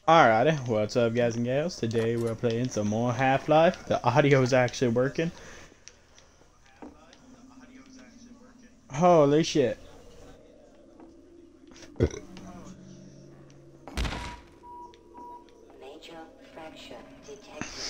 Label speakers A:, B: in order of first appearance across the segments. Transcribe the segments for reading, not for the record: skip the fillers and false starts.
A: Alrighty, what's up guys and gals? Today we're playing some more Half-Life. The audio is actually working. Holy shit.
B: Major fracture detected.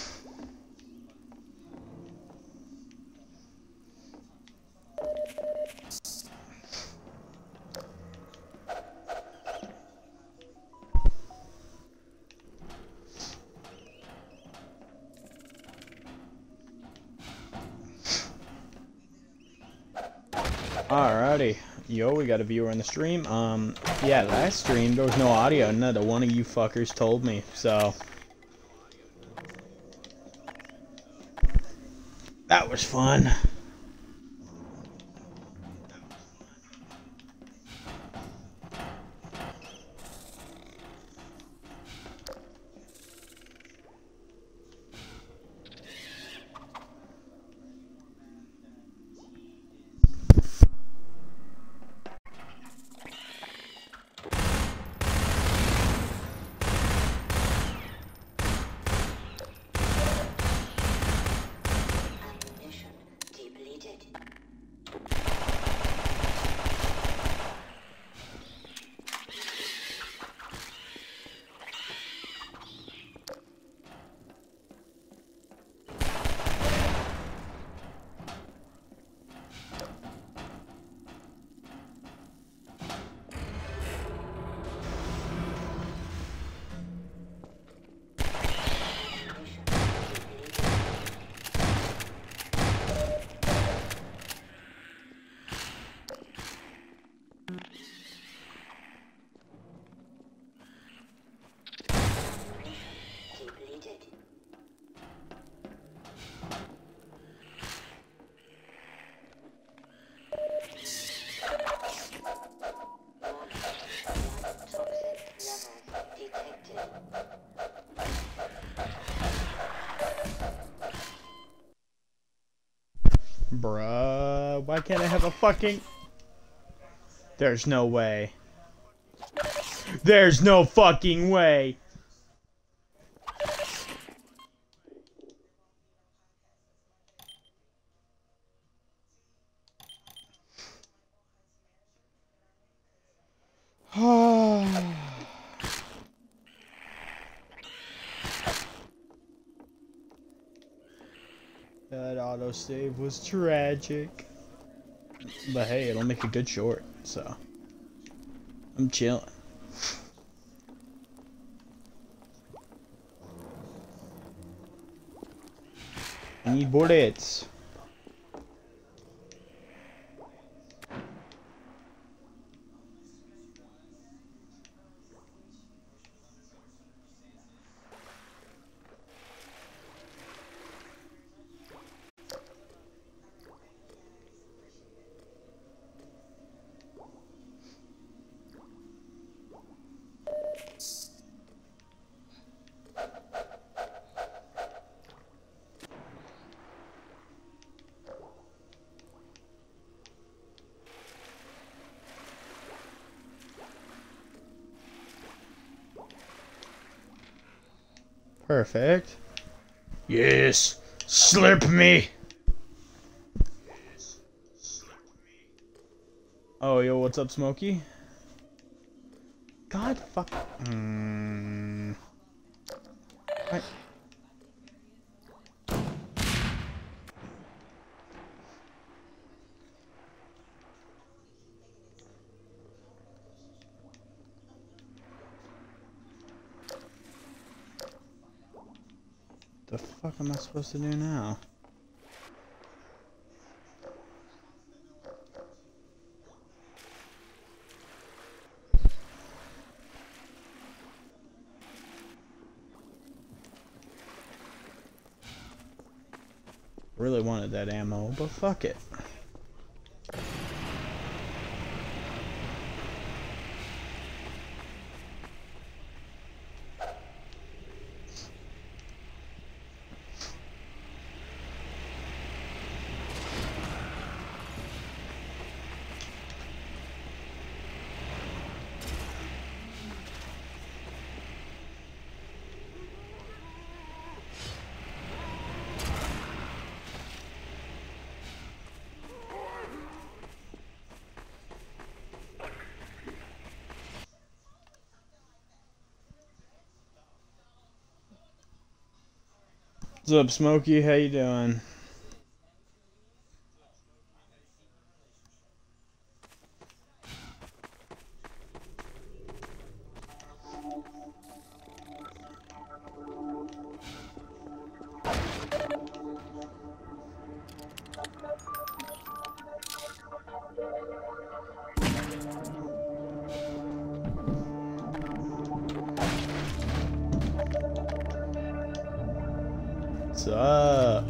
A: Alrighty. Yo, we got a viewer in the stream. Yeah, last stream there was no audio. Another one of you fuckers told me, so that was fun.
B: Ammunition depleted. Ammunition depleted. Ammunition depleted. Warning. Toxic levels detected.
A: Bruh, why can't I have a fucking... There's no way. There's no fucking way. That autosave was tragic. But hey, it'll make a good short, so I'm chilling. I need bullets. Perfect. Yes, slurp me. Oh, yo, what's up, Smokey? God fuck. Right. The fuck am I supposed to do now? Really wanted that ammo, but fuck it. What's up, Smokey? How you doing? What's up?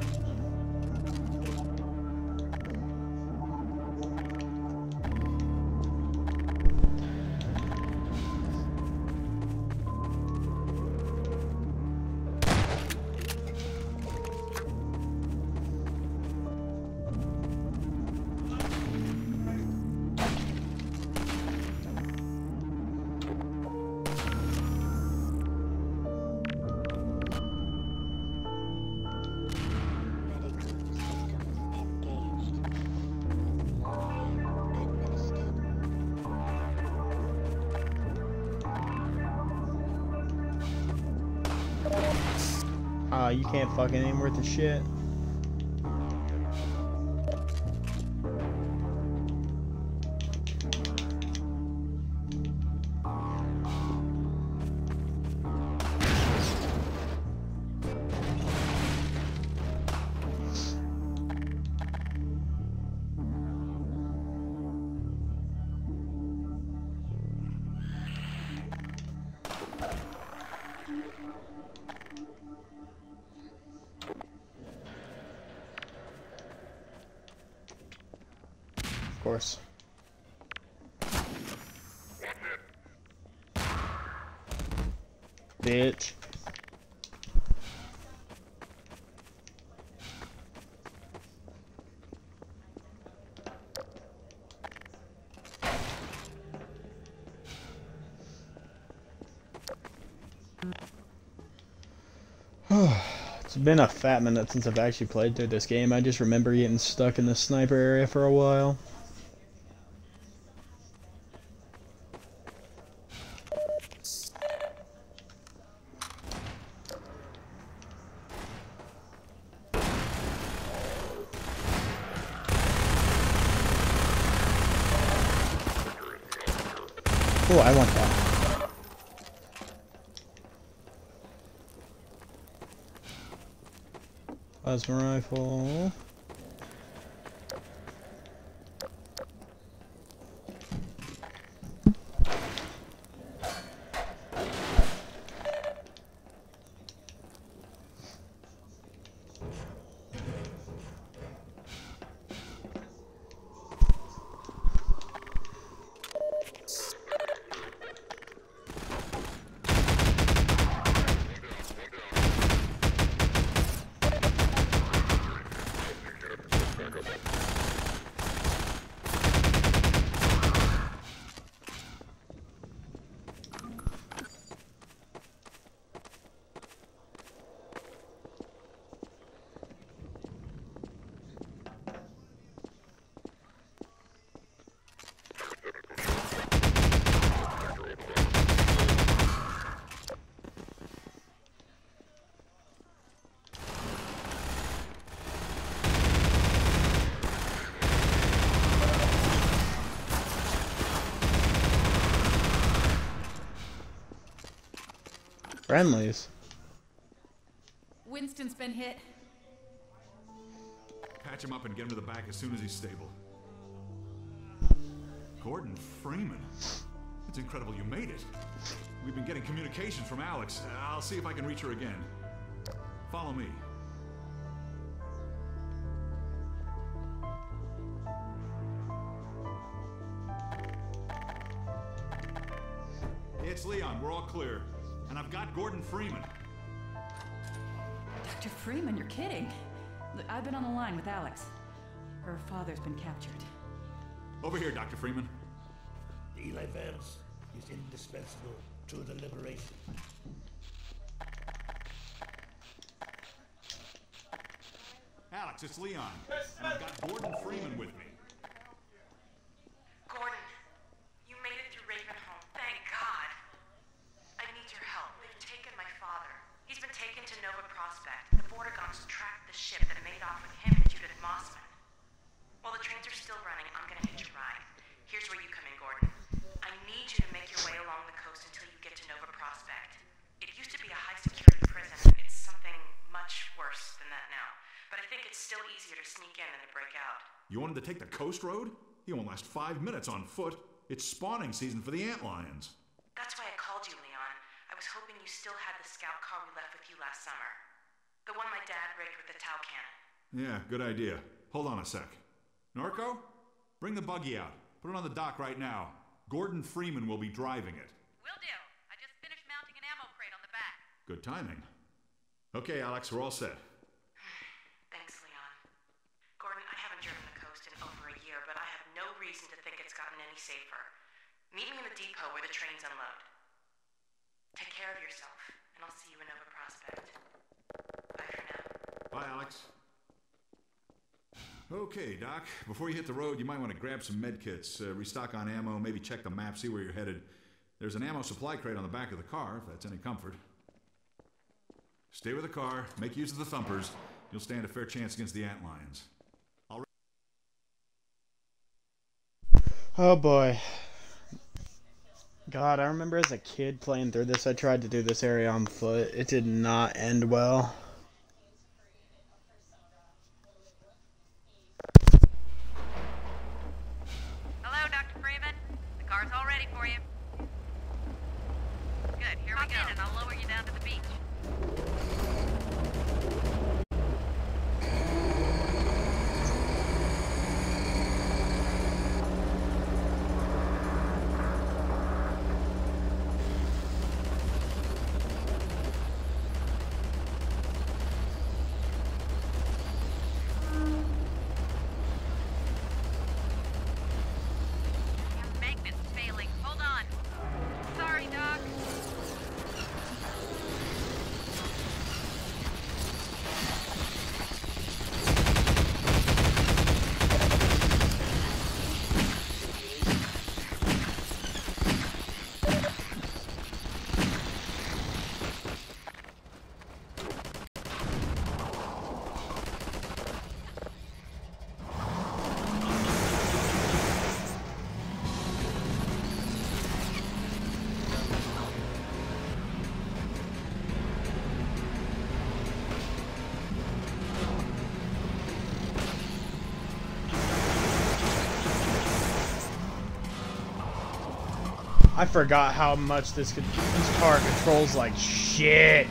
B: Medical systems engaged. Morphine administered.
A: You can't fucking aim worth a shit. Of course. Bitch. It's been a fat minute since I've actually played through this game. I just remember getting stuck in the sniper area for a while. Oh, I want that. Plasma rifle. Friendlies.
C: Winston's been hit.
D: Patch him up and get him to the back as soon as he's stable. Gordon Freeman. It's incredible you made it. We've been getting communications from Alex. I'll see if I can reach her again. Follow me. It's Leon. We're all clear. And I've got Gordon Freeman.
C: Dr. Freeman, you're kidding. Look, I've been on the line with Alex. Her father's been captured.
D: Over here, Dr. Freeman.
E: Eli Vance is indispensable to the liberation.
D: Alex, it's Leon. And I've got Gordon Freeman with me.
F: Gordon, you made it through Ravenholm. Thank God. I need your help. They've taken my father. He's been taken to Nova Prospect. The border got still easier to sneak in than to break out.
D: You wanted to take the coast road? You won't last 5 minutes on foot. It's spawning season for the antlions.
F: That's why I called you, Leon. I was hoping you still had the scout car we left with you last summer. The one my dad rigged with the Tau cannon.
D: Yeah, good idea. Hold on a sec. Norco? Bring the buggy out. Put it on the dock right now. Gordon Freeman will be driving it.
F: Will do. I just finished mounting an ammo crate on the back.
D: Good timing. Okay, Alex, we're all set.
F: Thanks, Leon. Gordon, I haven't driven the coast in over a year, but I have no reason to think it's gotten any safer. Meet me in the depot where the trains unload. Take care of yourself, and I'll see you in Nova Prospect. Bye for now.
D: Bye, Alex. Okay, Doc. Before you hit the road, you might want to grab some med kits, restock on ammo, maybe check the map, see where you're headed. There's an ammo supply crate on the back of the car, if that's any comfort. Stay with the car, make use of the thumpers. You'll stand a fair chance against the antlions.
A: Oh boy. God, I remember as a kid playing through this, I tried to do this area on foot. It did not end well.
F: Hello, Dr. Freeman. The car's all ready for you. Good, here we go. Hop in and I'll lower you down to the beach. Magnet's failing. Hold on. Sorry, Doc.
A: I forgot how much this car controls like shit.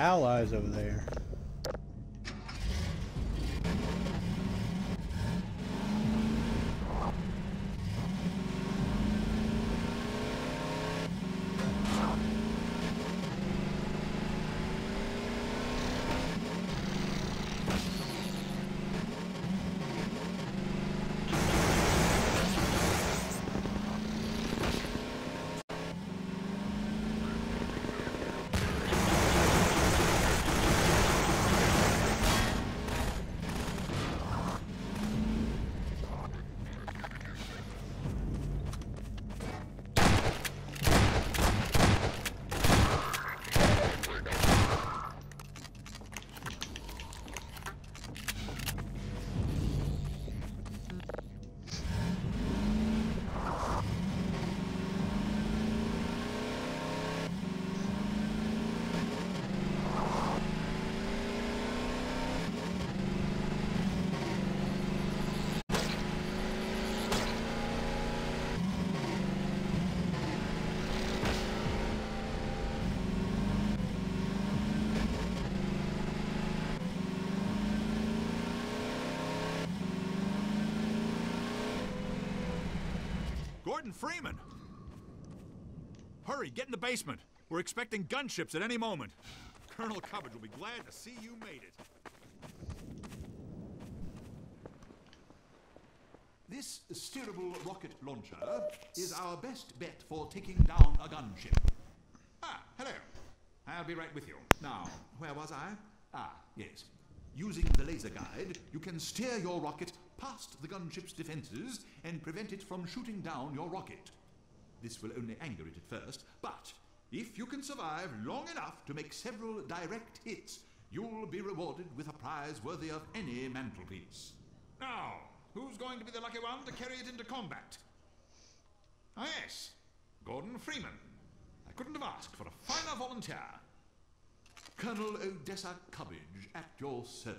A: allies over there.
D: Gordon Freeman! Hurry, get in the basement. We're expecting gunships at any moment. Colonel Cubbage will be glad to see you made it. This steerable rocket launcher is our best bet for taking down a gunship. Ah, hello. I'll be right with you. Now, where was I? Ah, yes. Using the laser guide, you can steer your rocket past the gunship's defenses and prevent it from shooting down your rocket. This will only anger it at first, but if you can survive long enough to make several direct hits, you'll be rewarded with a prize worthy of any mantelpiece. Now, who's going to be the lucky one to carry it into combat? Ah, yes, Gordon Freeman. I couldn't have asked for a finer volunteer. Colonel Odessa Cubbage at your service.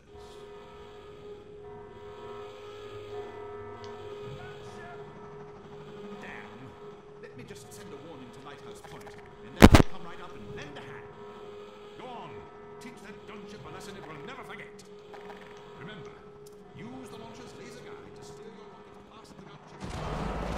D: Damn. Let me just send a warning to Lighthouse Point, and then I'll come right up and lend a hand. Go on. Teach that gunship a lesson it will never forget. Remember, use the launcher's laser guide to steer your rocket past the gunship.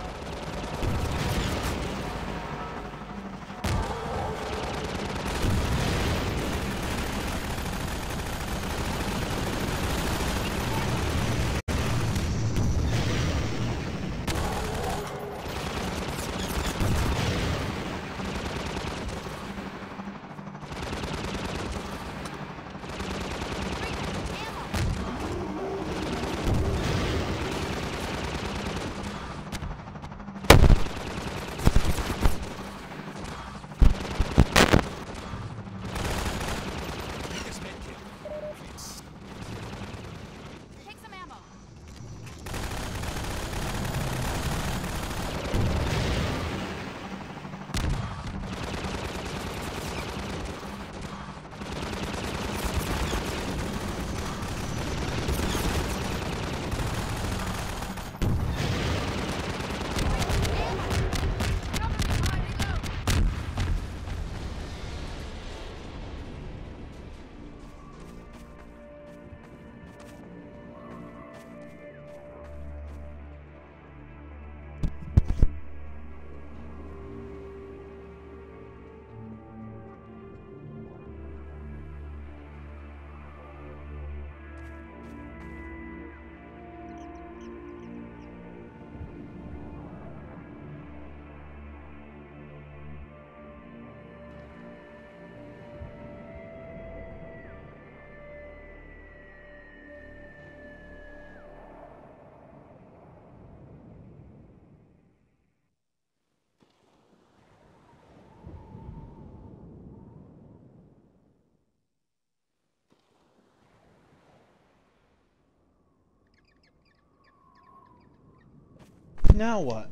A: Now what?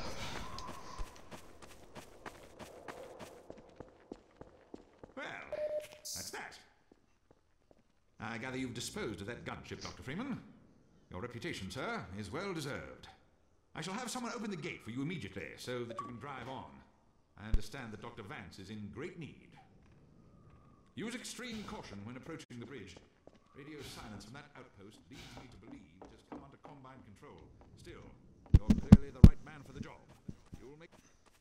D: Well, that's that. I gather you've disposed of that gunship, Dr. Freeman. Your reputation, sir, is well deserved. I shall have someone open the gate for you immediately so that you can drive on. I understand that Dr. Vance is in great need. Use extreme caution when approaching the bridge. Radio silence from that outpost leads me to believe it has come under Combine control. Still, you're clearly the right man for the job. You'll make...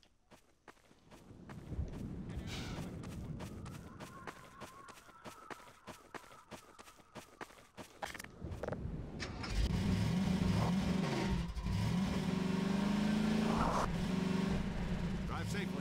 D: Drive safely.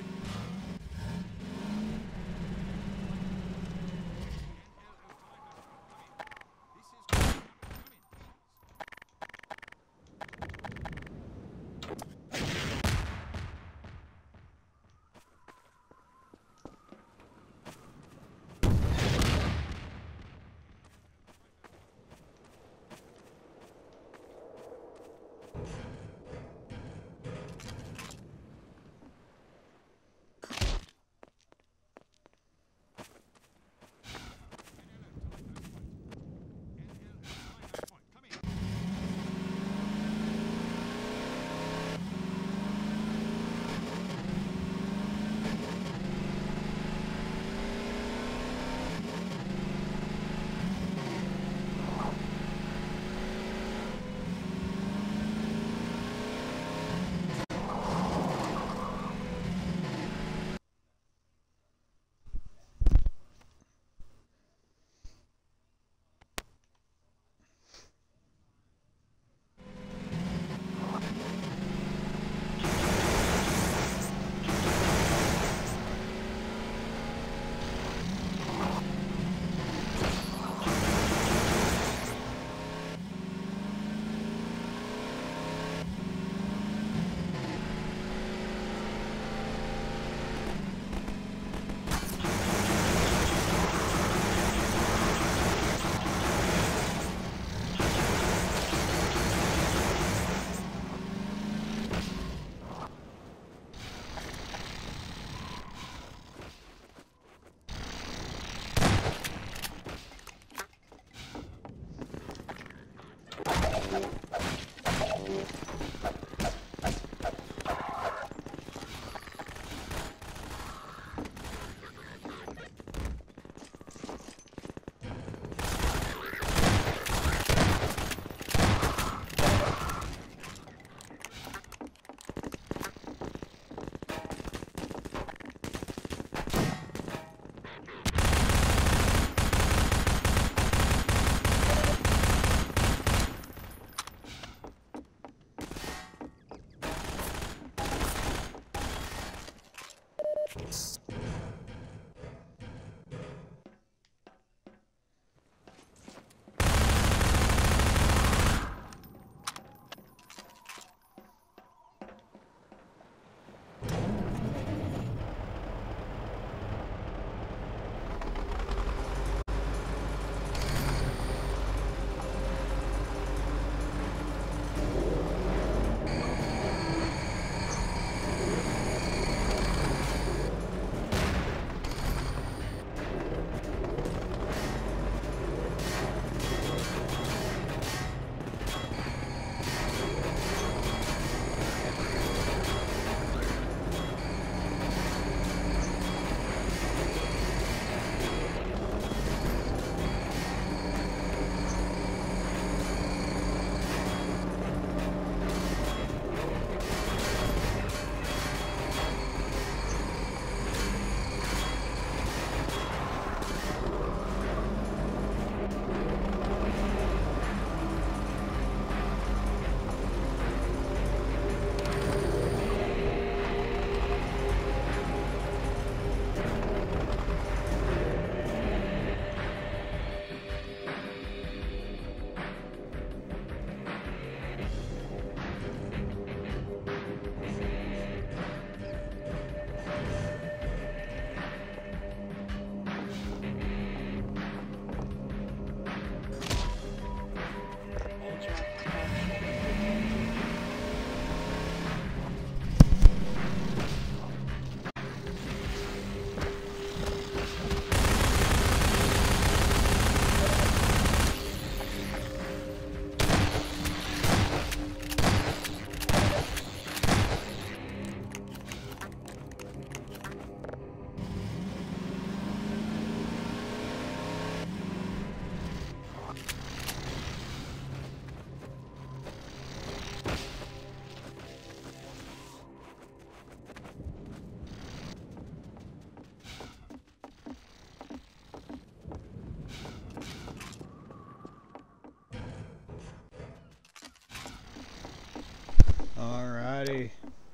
A: Alrighty.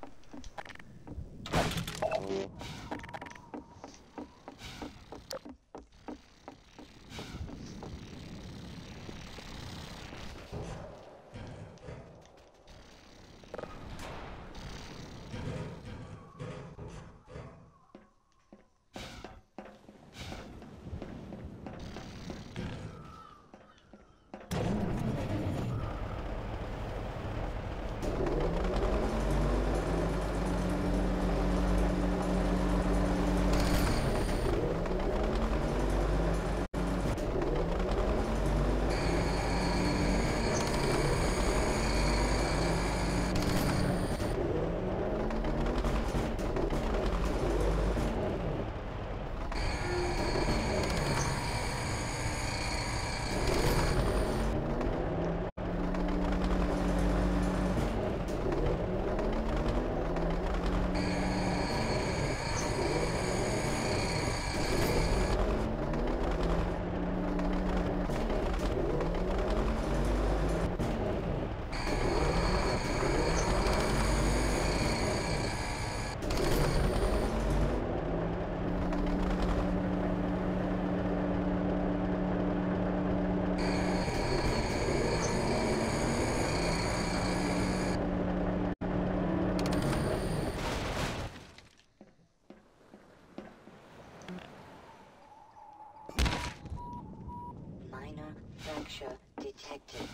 B: Minor fracture detected.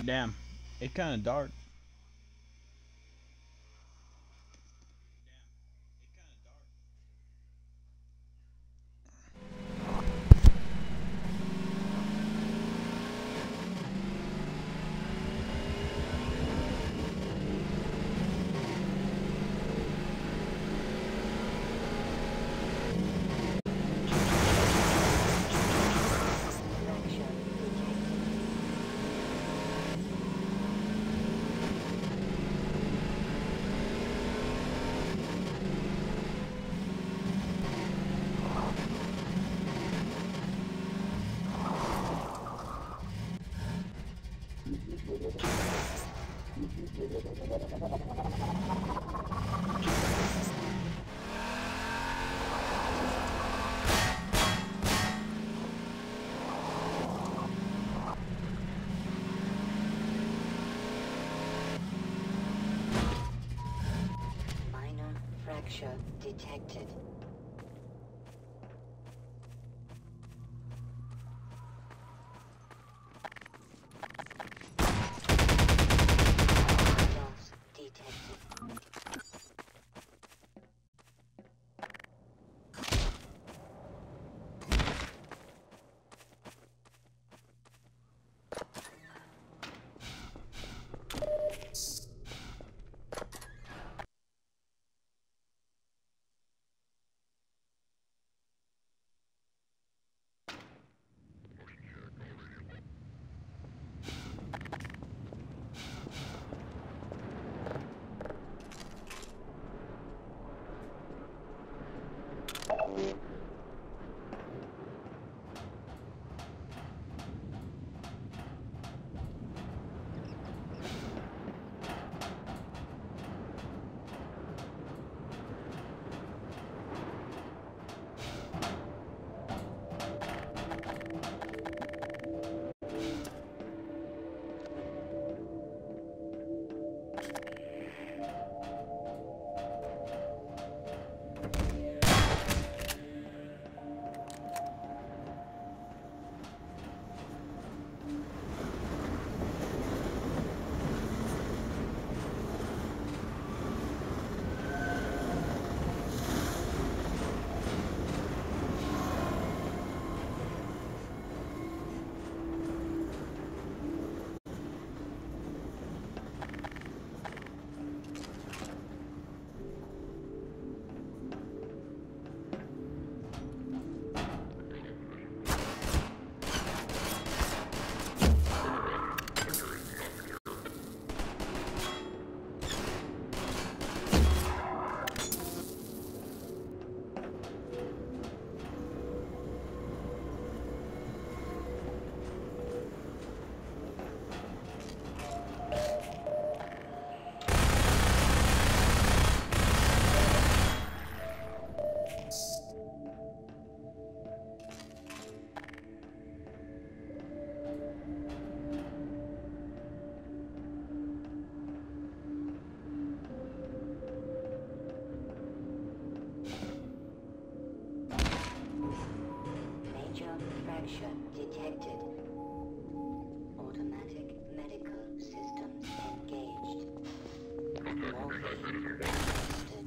A: Damn, it's kind of dark.
B: Minor fracture detected. Loss detected. Fracture detected. Automatic medical systems engaged. Morphine administered.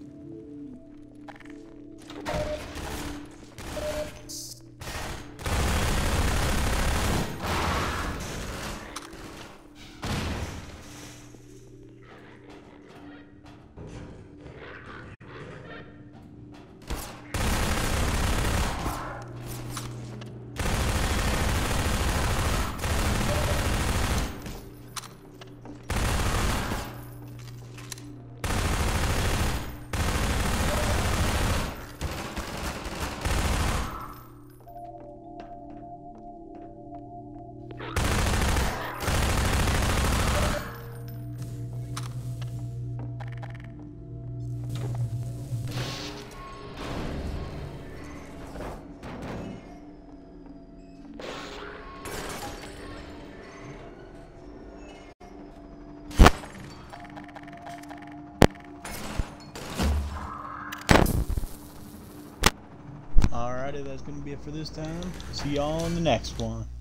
A: Alrighty, that's gonna be it for this time. See y'all in the next one.